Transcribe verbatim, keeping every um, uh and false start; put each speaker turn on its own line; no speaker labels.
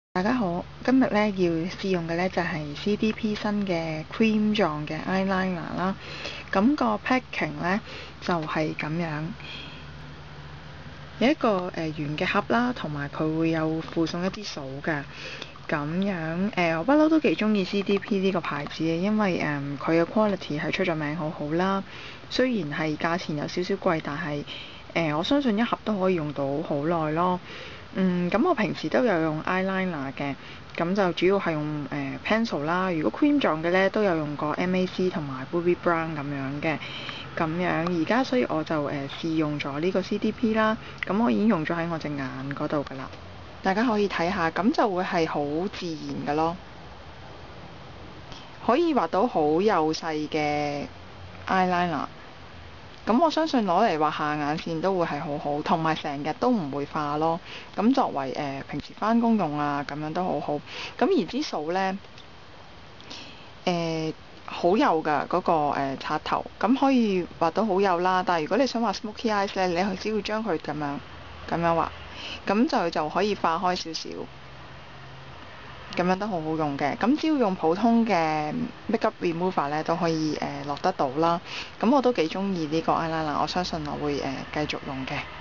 大家好，今日咧要試用嘅咧就係 C D P 新嘅 cream 狀嘅 eyeliner 啦。咁個 packing 咧就係咁樣，有一個誒圓嘅盒啦，同埋佢會有附送一支掃嘅。咁樣誒，我不嬲都幾中意 C D P 呢個牌子嘅，因為誒佢嘅 quality 係出咗名好好啦。雖然係價錢有少少貴，但係誒我相信一盒都可以用到好耐咯。嗯，咁我平時都有用 eyeliner 嘅，咁就主要係用誒、呃、pencil 啦。如果 cream 狀嘅咧，都有用過 M A C 同埋 Bobbi Brown 咁樣嘅。咁樣而家所以我就誒、呃、試用咗呢個 C D P 啦。咁我已經用咗喺我隻眼嗰度㗎啦。大家可以睇下，咁就會係好自然㗎咯，可以畫到好幼細嘅 eyeliner。咁我相信攞嚟畫下眼線都會係好好，同埋成日都唔會化咯。咁作為誒、呃、平時返工用啊，咁樣都好好。咁而支掃呢，誒好幼㗎嗰、那個誒刷、呃、頭，咁可以畫到好幼啦。但係如果你想畫 smoky eyes 呢，你係只要將佢咁樣咁樣畫，咁就就可以化開少少。咁樣都好好用嘅，咁只要用普通嘅 makeup remover 咧都可以誒、呃、落得到啦。咁我都幾中意呢個 eyeliner，我相信我會誒、呃、繼續用嘅。